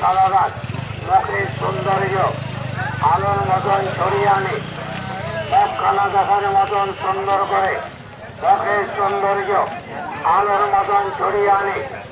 সারা রাত মুখের সৌন্দর্য আলোর মতন ছড়িয়ে আনে, মুখখানা দেখার মতন সুন্দর করে মুখের সৌন্দর্য আলোর মতন ছড়িয়ে আনে।